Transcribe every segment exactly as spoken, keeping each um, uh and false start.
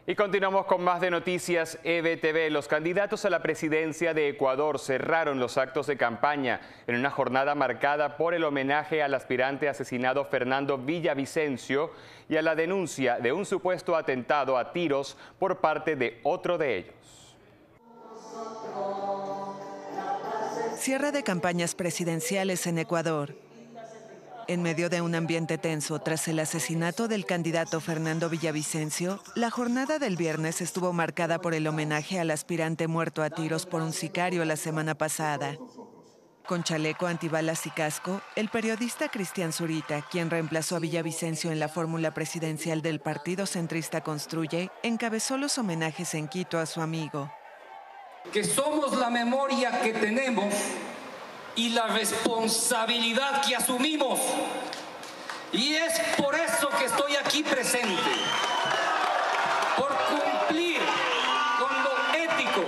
Y continuamos con más de Noticias E B T V. Los candidatos a la presidencia de Ecuador cerraron los actos de campaña en una jornada marcada por el homenaje al aspirante asesinado Fernando Villavicencio y a la denuncia de un supuesto atentado a tiros por parte de otro de ellos. Cierre de campañas presidenciales en Ecuador. En medio de un ambiente tenso tras el asesinato del candidato Fernando Villavicencio, la jornada del viernes estuvo marcada por el homenaje al aspirante muerto a tiros por un sicario la semana pasada. Con chaleco antibalas y casco, el periodista Cristian Zurita, quien reemplazó a Villavicencio en la fórmula presidencial del partido centrista Construye, encabezó los homenajes en Quito a su amigo. Que somos la memoria que tenemos y la responsabilidad que asumimos. Y es por eso que estoy aquí presente. Por cumplir con lo ético.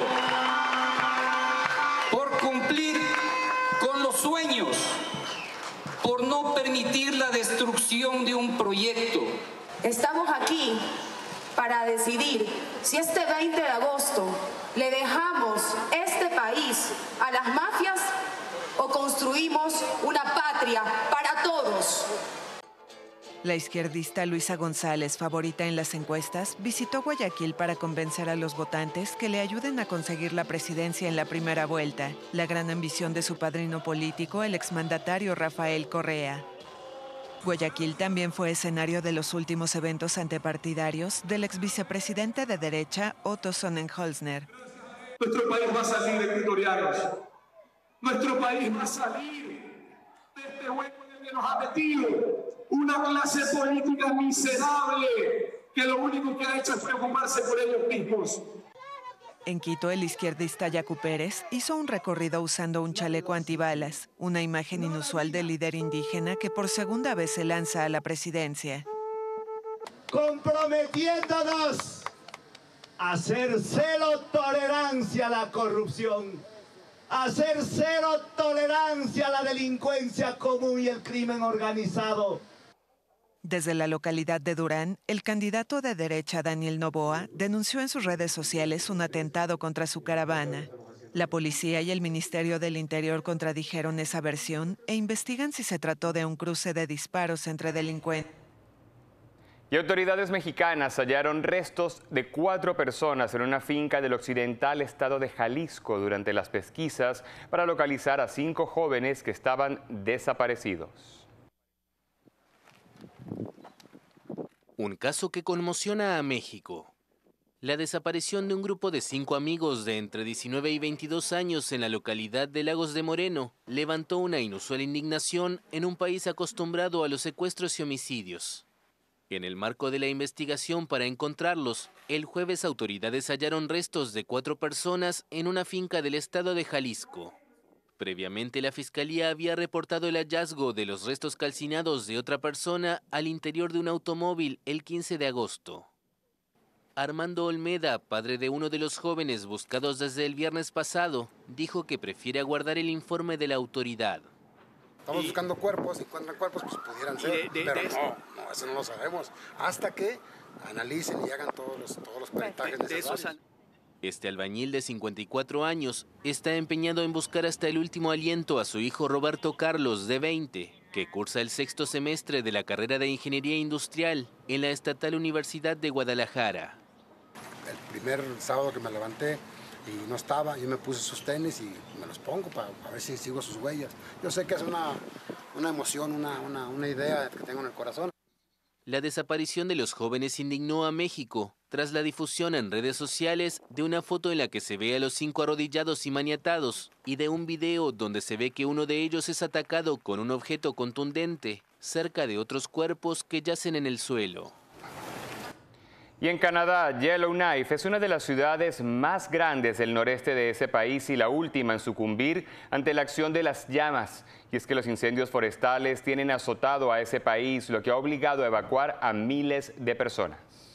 Por cumplir con los sueños. Por no permitir la destrucción de un proyecto. Estamos aquí para decidir si este veinte de agosto le dejamos este país a las mafias o construimos una patria para todos. La izquierdista Luisa González, favorita en las encuestas, visitó Guayaquil para convencer a los votantes que le ayuden a conseguir la presidencia en la primera vuelta, la gran ambición de su padrino político, el exmandatario Rafael Correa. Guayaquil también fue escenario de los últimos eventos antepartidarios del exvicepresidente de derecha, Otto Sonnenholzner. Nuestro país va a salir de ecuatorianos. Nuestro país va a salir de este hueco en el que nos ha metido una clase política miserable que lo único que ha hecho es preocuparse por ellos mismos. En Quito, el izquierdista Yacu Pérez hizo un recorrido usando un chaleco antibalas, una imagen inusual del líder indígena que por segunda vez se lanza a la presidencia. Comprometiéndonos a hacer cero tolerancia a la corrupción, a hacer cero tolerancia a la delincuencia común y el crimen organizado. Desde la localidad de Durán, el candidato de derecha Daniel Noboa denunció en sus redes sociales un atentado contra su caravana. La policía y el Ministerio del Interior contradijeron esa versión e investigan si se trató de un cruce de disparos entre delincuentes. Y autoridades mexicanas hallaron restos de cuatro personas en una finca del occidental estado de Jalisco durante las pesquisas para localizar a cinco jóvenes que estaban desaparecidos. Un caso que conmociona a México. La desaparición de un grupo de cinco amigos de entre diecinueve y veintidós años en la localidad de Lagos de Moreno levantó una inusual indignación en un país acostumbrado a los secuestros y homicidios. En el marco de la investigación para encontrarlos, el jueves autoridades hallaron restos de cuatro personas en una finca del estado de Jalisco. Previamente, la Fiscalía había reportado el hallazgo de los restos calcinados de otra persona al interior de un automóvil el quince de agosto. Armando Olmeda, padre de uno de los jóvenes buscados desde el viernes pasado, dijo que prefiere aguardar el informe de la autoridad. Estamos buscando cuerpos, si encuentran cuerpos, pues pudieran ser, de, de, pero de no, no, eso no lo sabemos, hasta que analicen y hagan todos los, todos los peritajes necesarios. Este albañil de cincuenta y cuatro años está empeñado en buscar hasta el último aliento a su hijo Roberto Carlos, de veinte, que cursa el sexto semestre de la carrera de Ingeniería Industrial en la Estatal Universidad de Guadalajara. El primer sábado que me levanté y no estaba, yo me puse sus tenis y me los pongo para, para ver si sigo sus huellas. Yo sé que es una, una emoción, una, una, una idea que tengo en el corazón. La desaparición de los jóvenes indignó a México tras la difusión en redes sociales de una foto en la que se ve a los cinco arrodillados y maniatados y de un video donde se ve que uno de ellos es atacado con un objeto contundente cerca de otros cuerpos que yacen en el suelo. Y en Canadá, Yellowknife es una de las ciudades más grandes del noreste de ese país y la última en sucumbir ante la acción de las llamas. Y es que los incendios forestales tienen azotado a ese país, lo que ha obligado a evacuar a miles de personas.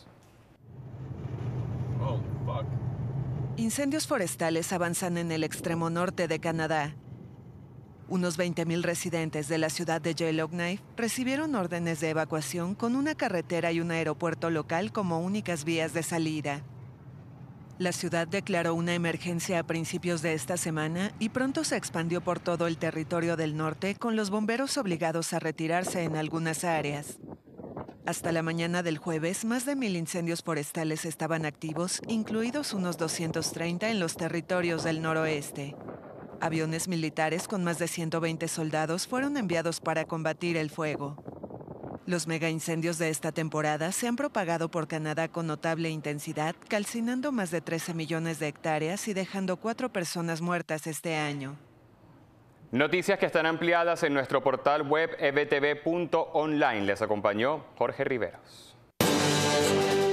Oh, fuck. Incendios forestales avanzan en el extremo norte de Canadá. Unos veinte mil residentes de la ciudad de Yellowknife recibieron órdenes de evacuación con una carretera y un aeropuerto local como únicas vías de salida. La ciudad declaró una emergencia a principios de esta semana y pronto se expandió por todo el territorio del norte, con los bomberos obligados a retirarse en algunas áreas. Hasta la mañana del jueves, más de mil incendios forestales estaban activos, incluidos unos doscientos treinta en los territorios del noroeste. Aviones militares con más de ciento veinte soldados fueron enviados para combatir el fuego. Los megaincendios de esta temporada se han propagado por Canadá con notable intensidad, calcinando más de trece millones de hectáreas y dejando cuatro personas muertas este año. Noticias que están ampliadas en nuestro portal web e v t v punto online. Les acompañó Jorge Riveros.